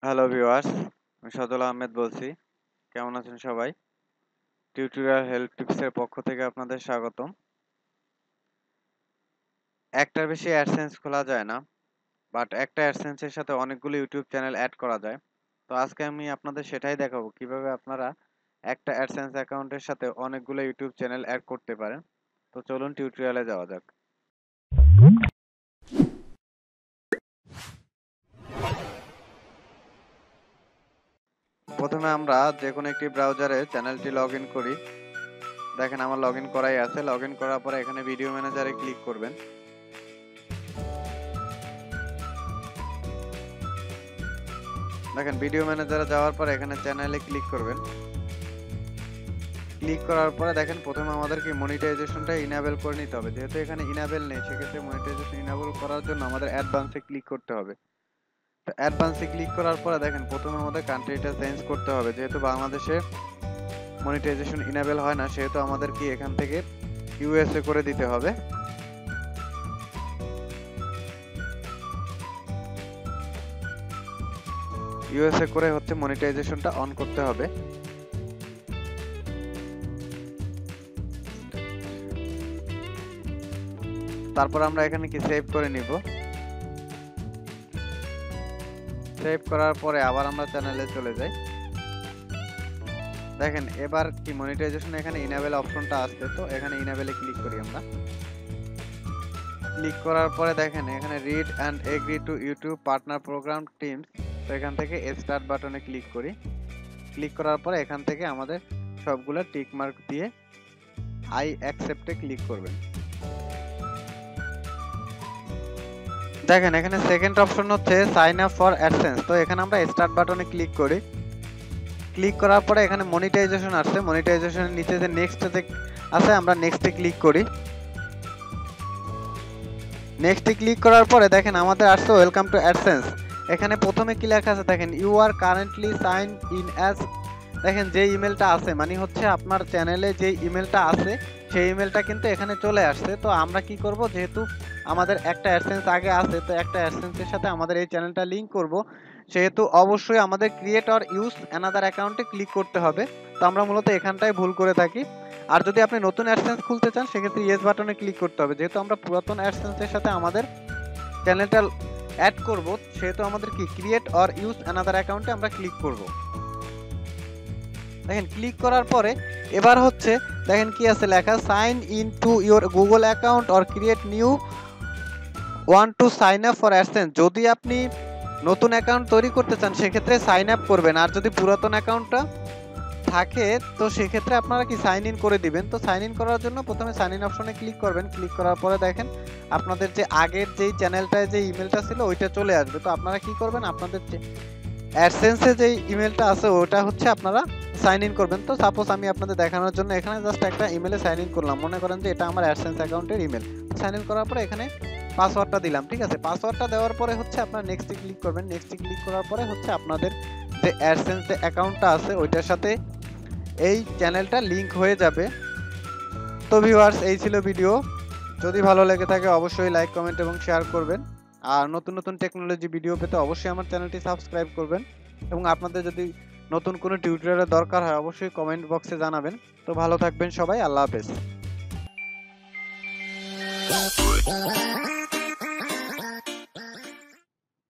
Hello viewers, আমি সজল আহমেদ বলছি। কেমন আছেন সবাই? টিউটোরিয়াল হেল্প টিপসের পক্ষ থেকে আপনাদের স্বাগতম। একটার বেশি অ্যাডসেন্স খোলা যায় না, বাট একটা অ্যাডসেন্সের সাথে অনেকগুলো ইউটিউব চ্যানেল অ্যাড করা যায়। তো আজকে আমি আপনাদের সেটাই দেখাবো কিভাবে আপনারা একটা অ্যাডসেন্স অ্যাকাউন্টের সাথে অনেকগুলো ইউটিউব চ্যানেল অ্যাড করতে পারেন। তো চলুন টিউটোরিয়ালে যাওয়া যাক। প্রথমে আমরা যে কোনো একটি ব্রাউজারে চ্যানেলটি লগ ইন করি। দেখেন আমার লগ ইন করাই আছে। লগ ইন করার পরে এখানে ভিডিও ম্যানেজারে ক্লিক করবেন। দেখেন ভিডিও ম্যানেজারে যাওয়ার পর এখানে চ্যানেলে ক্লিক করবেন। ক্লিক করার পরে দেখেন প্রথমে আমাদেরকে মনিটাইজেশনটা ইনেবল করে নিতে হবে। যেহেতু এখানে ইনেবল নেই, সেক্ষেত্রে মনিটাইজেশন ইনেবল করার জন্য আমাদের অ্যাডভান্সে ক্লিক করতে হবে। তো অ্যাডভান্সে ক্লিক করার পরে দেখেন প্রথমে আমাদের কান্ট্রিটা চেঞ্জ করতে হবে। যেহেতু বাংলাদেশে মনিটাইজেশন ইনেবল হয় না, সেহেতু আমাদেরকে এখান থেকে ইউএসএ করে দিতে হবে। ইউএসএ করে হচ্ছে মনিটাইজেশনটা অন করতে হবে। তারপর আমরা এখানে কি সেভ করে নিব। সেভ করার পরে আবার আমরা চ্যানেলে চলে যাই। দেখেন এবার কি মনিটাইজেশন এখানে ইনেবল অপশনটা আসছে, তো এখানে ইনেবলে ক্লিক করি আমরা। ক্লিক করার পরে দেখেন এখানে read and agree to YouTube partner program terms, তো এখান থেকে স্টার্ট বাটনে ক্লিক করি। ক্লিক করার পরে এখান থেকে আমাদের সবগুলো টিক মার্ক দিয়ে আই অ্যাকসেপ্টে ক্লিক করবেন। দেখেন এখানে সেকেন্ড অপশন হচ্ছে সাইন আপ ফর অ্যাডসেন্স, তো এখানে আমরা স্টার্ট বাটনে ক্লিক করি। ক্লিক করার পরে এখানে মনিটাইজেশন আসছে। মনিটাইজেশনের নিচে যে নেক্সট আছে আমরা নেক্সটে ক্লিক করি। নেক্সটে ক্লিক করার পরে দেখেন আমাদের আসছে ওয়েলকাম টু অ্যাডসেন্স। এখানে প্রথমে কি লেখা আছে দেখেন you are currently sign in as. দেখেন যে ইমেলটা আছে মানে হচ্ছে আপনার চ্যানেলে যে ইমেলটা আছে সেই ইমেলটা কিন্তু এখানে চলে আসছে। তো আমরা কি করব, যেহেতু আমাদের একটা অ্যাডসেন্স আগে আছে, তো একটা অ্যাডসেন্সের সাথে আমাদের এই চ্যানেলটা লিংক করব, সেহেতু অবশ্যই আমাদের ক্রিয়েট অর ইউজ অ্যানাদার অ্যাকাউন্টে ক্লিক করতে হবে। তো আমরা মূলত এখানটায় ভুল করে থাকি। আর যদি আপনি নতুন অ্যাডসেন্স খুলতে চান সেক্ষেত্রে ইয়েস বাটনে ক্লিক করতে হবে। যেহেতু আমরা পুরাতন অ্যাডসেন্সের সাথে আমাদের চ্যানেলটা অ্যাড করব, সেহেতু আমাদের কি ক্রিয়েট অর ইউজ অ্যানাদার অ্যাকাউন্টে আমরা ক্লিক করব। দেখেন ক্লিক করার পরে এবার হচ্ছে দেখেন কি আছে লেখা sign in to your Google account or create new one to sign up for AdSense. যদি আপনি নতুন অ্যাকাউন্ট তৈরি করতে চান সেক্ষেত্রে সাইন আপ করবেন, আর যদি পুরাতন অ্যাকাউন্টটা থাকে তো সেক্ষেত্রে আপনারা কি সাইন ইন করে দিবেন। তো সাইন ইন করার জন্য প্রথমে সাইন ইন অপশনে ক্লিক করবেন। ক্লিক করার পরে দেখেন আপনাদের যে আগের যেই চ্যানেলটায় যে ইমেলটা ছিল ওইটা চলে আসবে। তো আপনারা কি করবেন, আপনাদের অ্যাডসেন্সে যে ইমেলটা আছে ওটা হচ্ছে আপনারা সাইন ইন করবেন। তো সাপোজ আমি আপনাদের দেখানোর জন্য এখানে জাস্ট একটা ইমেলে সাইন ইন করলাম। মনে করেন যে এটা আমার অ্যাডসেন্স অ্যাকাউন্টের ইমেল। সাইন ইন করার পরে এখানে পাসওয়ার্ডটা দিলাম, ঠিক আছে। পাসওয়ার্ডটা দেওয়ার পরে হচ্ছে আপনারা নেক্সটে ক্লিক করবেন। নেক্সটে ক্লিক করার পরে হচ্ছে আপনাদের যে অ্যাডসেন্স যে অ্যাকাউন্টটা আছে ওইটার সাথে এই চ্যানেলটা লিংক হয়ে যাবে। তো ভিউয়ার্স এই ছিল ভিডিও। যদি ভালো লেগে থাকে অবশ্যই লাইক কমেন্ট এবং শেয়ার করবেন। আর নতুন নতুন টেকনোলজি ভিডিও পেতে অবশ্যই আমার চ্যানেলটি সাবস্ক্রাইব করবেন। এবং আপনাদের যদি নতুন কোনো টিউটোরিয়ালের দরকার হয় অবশ্যই কমেন্ট বক্সে জানাবেন। তো ভালো থাকবেন সবাই, আল্লাহ হাফেজ।